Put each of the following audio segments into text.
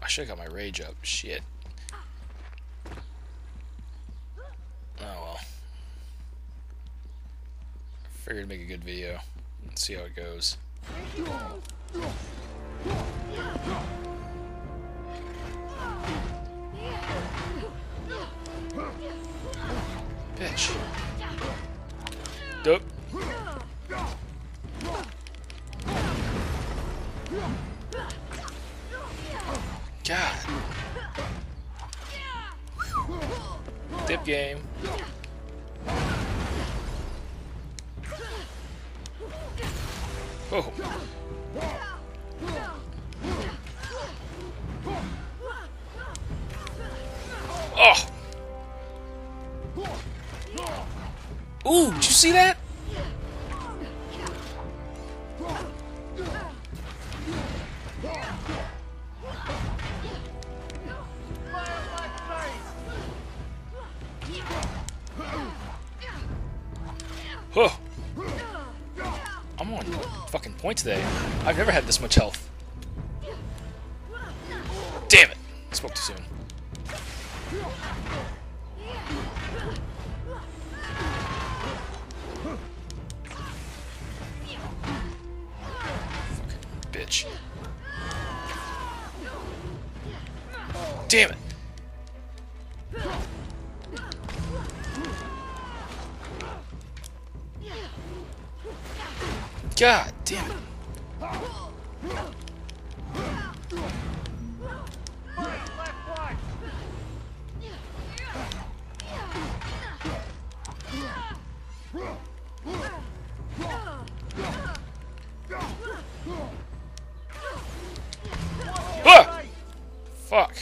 I should have got my rage up. Shit. Oh well. Figured to make a good video. Let's see how it goes. Bitch. Dope. God. Dip game. Oh. Oh. Ooh, did you see that? Oh. I'm on fucking point today. I've never had this much health. Damn it! I spoke too soon. Fucking bitch. Damn it! God damn it. Ah! Fuck.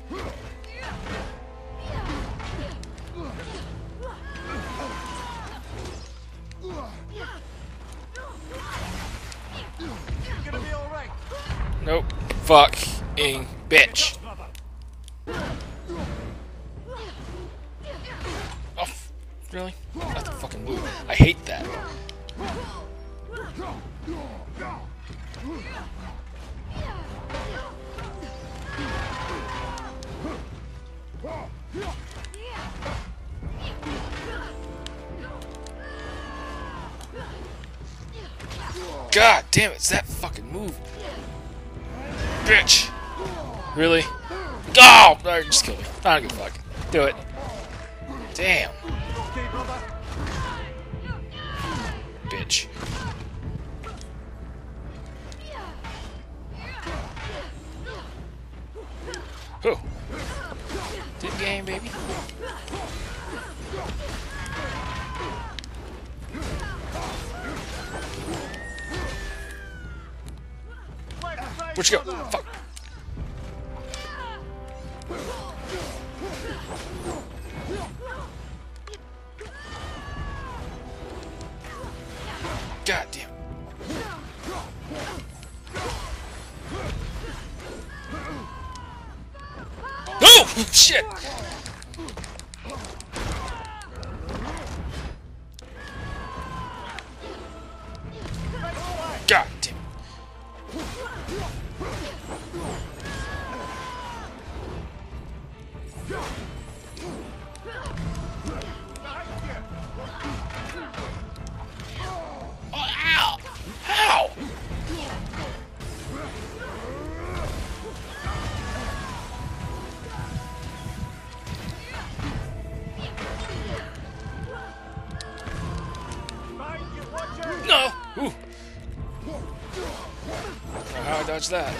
Nope. Fucking bitch. Oh, really? Not the fucking move. I hate that. God damn it, it's that fucking move. Bitch. Really? Oh! No, just kill me. I don't give a fuck. Do it. Damn. Bitch. Oh. Dip game, baby. Where'd you go? Fuck. God damn. Oh shit. God damn. No! Ooh. How I dodged that?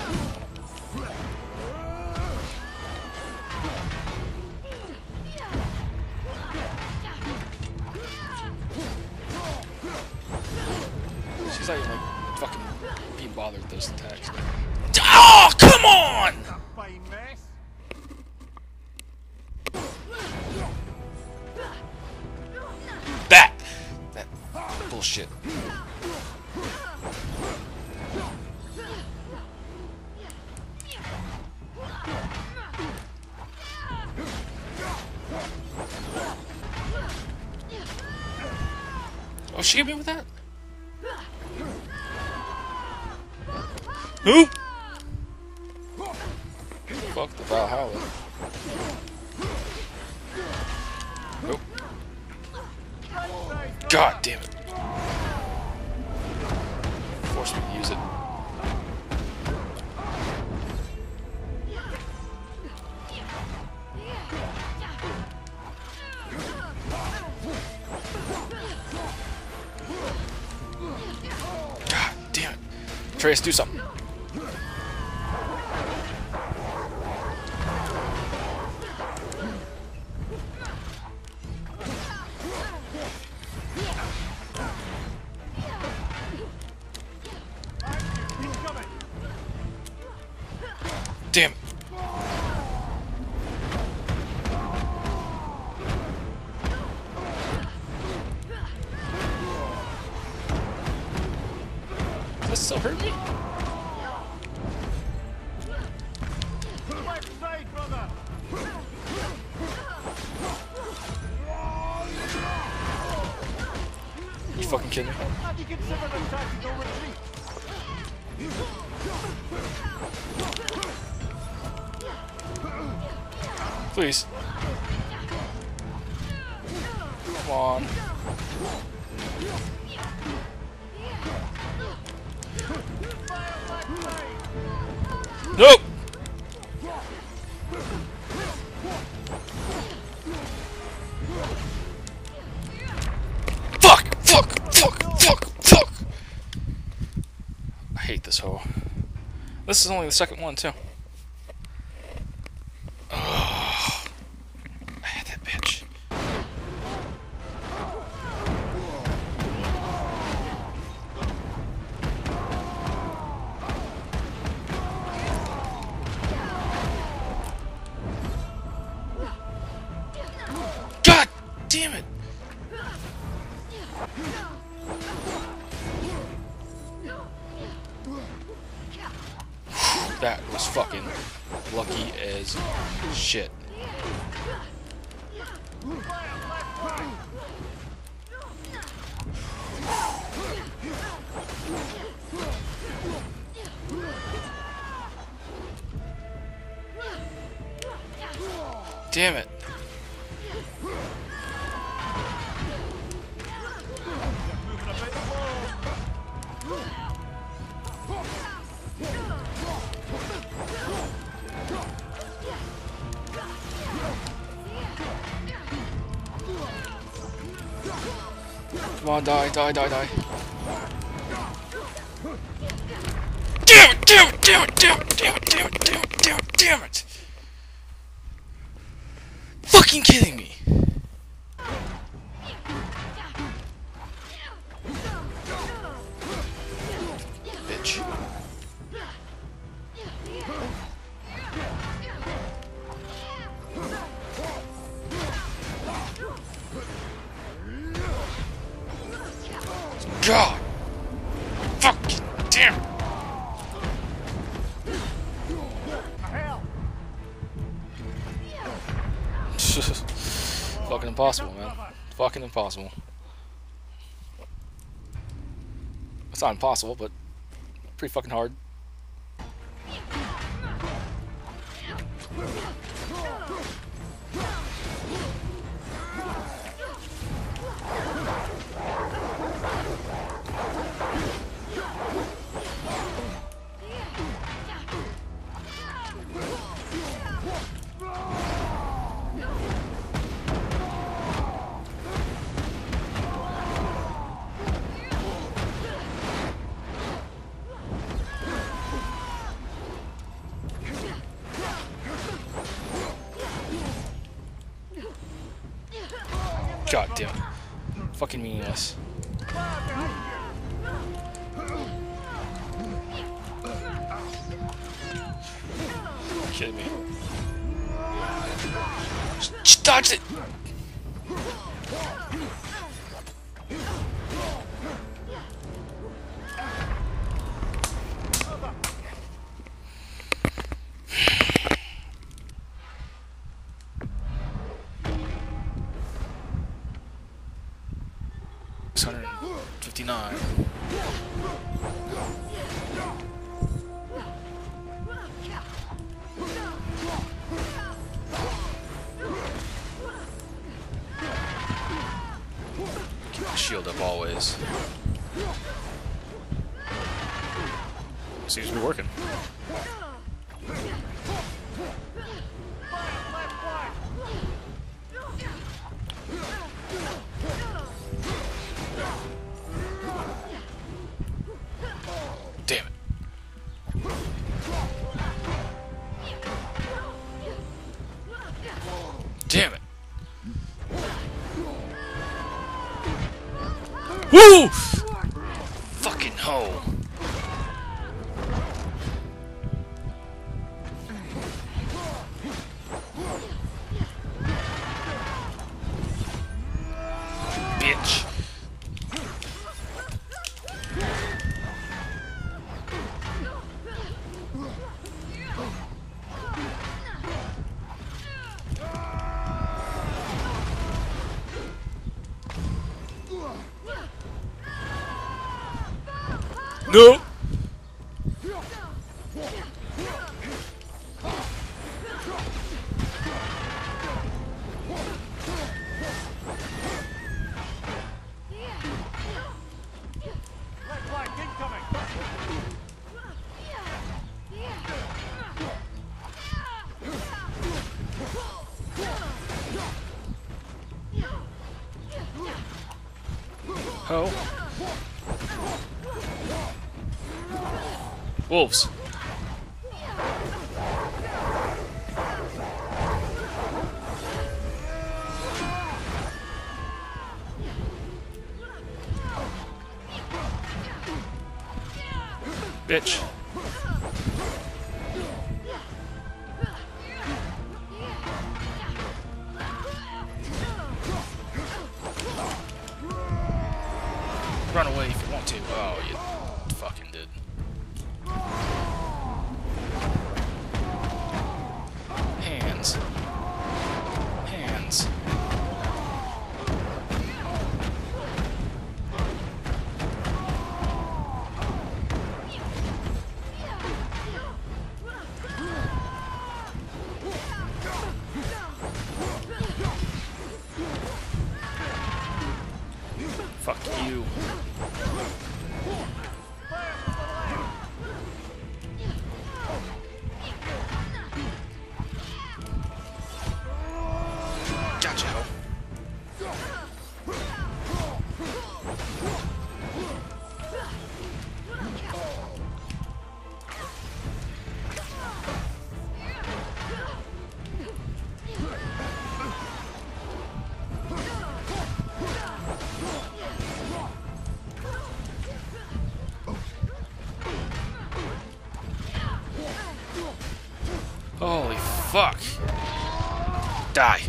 She's not even like fucking being bothered with those attacks. Oh, come on! That bullshit. Oh, she hit me with that? Who? Brawlhalla. Nope. God damn it. Force me to use it. God damn it. Atreus, do something. Damn it. Does this still hurt me? You fucking kidding me? Please. Come on. Nope! Fuck! Fuck! Fuck! Fuck! Fuck! I hate this hoe. This is only the second one, too. Oh, I hate that bitch. God damn it! That was fucking lucky as shit. Damn it. Come on, die, die, die, die. Damn it, damn it, damn it, damn it, damn it, damn it, damn it, damn it, damn it. Fucking kidding me. Bitch. God! Fucking damn it! Fucking impossible, man. Fucking impossible. It's not impossible, but pretty fucking hard. God damn it. Fucking meaningless. You're kidding me. Just dodged it! $659. buildup always. Seems to be working. Damn it. Damn it. Woo! Fucking hoe. Bitch. No. Ho. Wolves. Bitch. Run away if you want to. Oh, you fucking did. Hands. Hands. Fuck you. Gotcha, ho. Holy fuck. Die.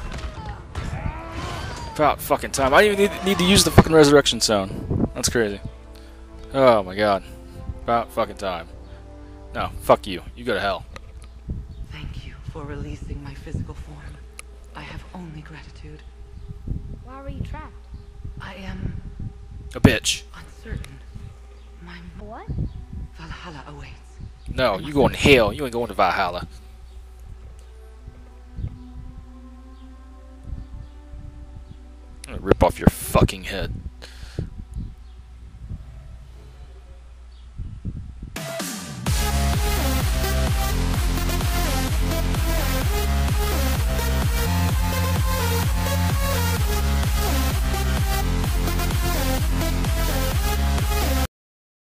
About fucking time. I didn't even need to use the fucking resurrection stone. That's crazy. Oh my god. About fucking time. No, fuck you. You go to hell. Thank you for releasing my physical form. I have only gratitude. Why were you trapped? I am A bitch. uncertain. My What? Valhalla awaits. No, you going to hell. You ain't going to Valhalla. I'm gonna rip off your fucking head.